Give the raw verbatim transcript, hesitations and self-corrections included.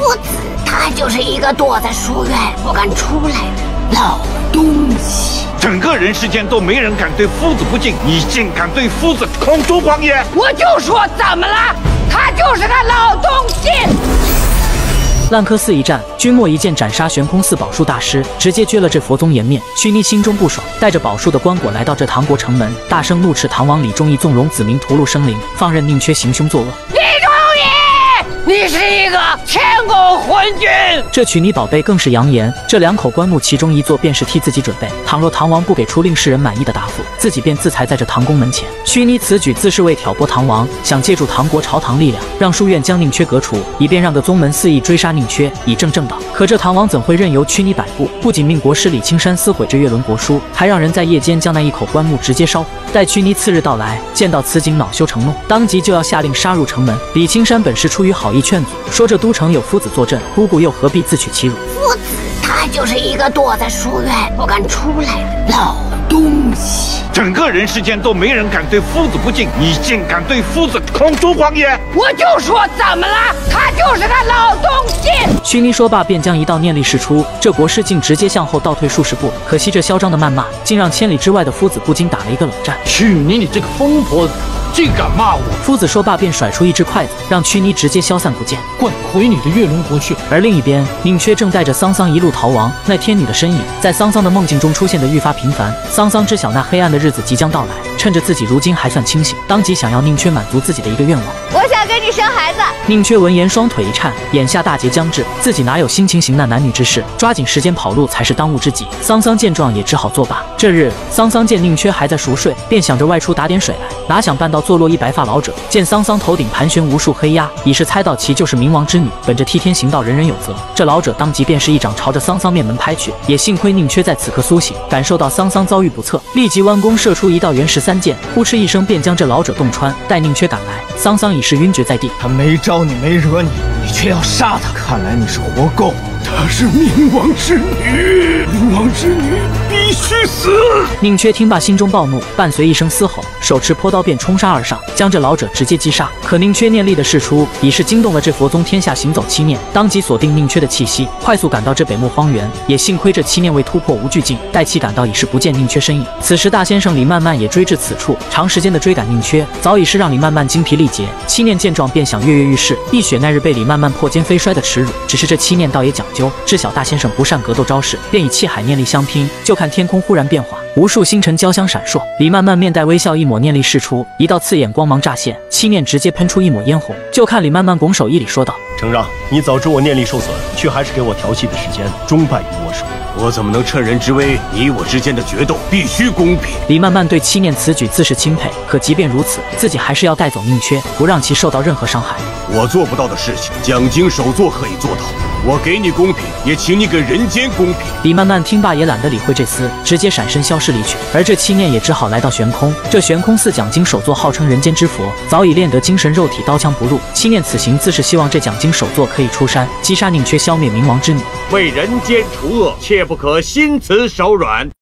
夫子，他就是一个躲在书院不敢出来的老东西。 整个人世间都没人敢对夫子不敬，你竟敢对夫子空出狂言！ 我就说怎么了？他就是个老东西。 烂柯寺一战，君莫一剑斩杀悬空寺宝树大师，直接撅了这佛宗颜面。须弥心中不爽，带着宝树的棺椁来到这唐国城门，大声怒斥唐王李忠义纵容子民屠戮生灵，放任宁缺行凶作恶。 李忠义，你是一个前狗昏君！ 这曲泥宝贝更是扬言，这两口棺木其中一座便是替自己准备，倘若唐王不给出令世人满意的答复，自己便自裁在这唐宫门前。须弥此举自是为挑拨唐王，想借助唐国朝堂力量，让书院将宁缺革除，以便让个宗门肆意追杀宁缺，以正正道。可这唐王怎会任由屈泥摆布？不仅命国师李青山撕毁这月轮国书，还让人在夜间将那一口棺木直接烧毁。待屈泥次日到来，见到此景，恼羞成怒，当即就要下令杀入城门。李青山本是出于好意劝阻，说这都城有夫子坐镇，姑姑又何必自取其辱？ 夫子，他就是一个躲在书院不敢出来的老东西。 整个人世间都没人敢对夫子不敬，你竟敢对夫子空出狂言！ 我就说怎么了？他就是个老东西。 须弥说罢，便将一道念力释出，这国师竟直接向后倒退数十步。可惜这嚣张的谩骂，竟让千里之外的夫子不禁打了一个冷战。 去你你这个疯婆子，竟敢骂我！ 夫子说罢，便甩出一只筷子，让屈泥直接消散不见。 滚回你的月轮国去！ 而另一边，宁缺正带着桑桑一路逃亡。那天女的身影在桑桑的梦境中出现的愈发频繁。桑桑知晓那黑暗的日子即将到来，趁着自己如今还算清醒，当即想要宁缺满足自己的一个愿望。 我想跟你生孩子。 宁缺闻言，双腿一颤，眼下大劫将至，自己哪有心情行那男女之事？抓紧时间跑路才是当务之急。桑桑见状，也只好作罢。这日，桑桑见宁缺还在熟睡，便想着外出打点水来，哪想半道坐落一白发老者，见桑桑头顶盘旋无数黑鸦，已是猜到其就是冥王之女。本着替天行道，人人有责，这老者当即便是一掌朝着桑桑面门拍去。也幸亏宁缺在此刻苏醒，感受到桑桑遭遇不测，立即弯弓射出一道原石三箭，呼哧一声便将这老者洞穿。待宁缺赶来，桑桑已是晕厥在地。 他没招你，没惹你，你却要杀他，看来你是活够。她是冥王之女，冥王之女必须死！ 宁缺听罢，心中暴怒，伴随一声嘶吼，手持泼刀便冲杀而上，将这老者直接击杀。可宁缺念力的释出，已是惊动了这佛宗天下行走七念，当即锁定宁缺的气息，快速赶到这北漠荒原。也幸亏这七念未突破无惧境，待其赶到，已是不见宁缺身影。此时大先生李漫漫也追至此处，长时间的追赶宁缺，早已是让李漫漫精疲力竭。七念见状便想跃跃欲试，一雪那日被李漫漫破肩飞摔的耻辱。只是这七念倒也讲究，知晓大先生不善格斗招式，便以气海念力相拼。就看天空忽然变化，无数星辰交相闪烁。李漫漫面带微笑，一抹念力释出，一道刺眼光芒乍现，七念直接喷出一抹嫣红。就看李漫漫拱手一礼说道：“ 承让，你早知我念力受损，却还是给我调戏的时间，终败于我手。我怎么能趁人之危？你我之间的决斗必须公平。” 李漫漫对七念此举自是钦佩，可即便如此，自己还是要带走宁缺，不让其受到任何伤害。 我做不到的事情，讲经手作可以做到。我给你公平，也请你给人间公平。 李漫漫听罢也懒得理会这厮，直接闪身消失离去。而这七念也只好来到悬空。这悬空寺讲经首座号称人间之佛，早已练得精神肉体，刀枪不入。七念此行自是希望这讲经首座可以出山，击杀宁缺，消灭冥王之女。 为人间除恶，切不可心慈手软。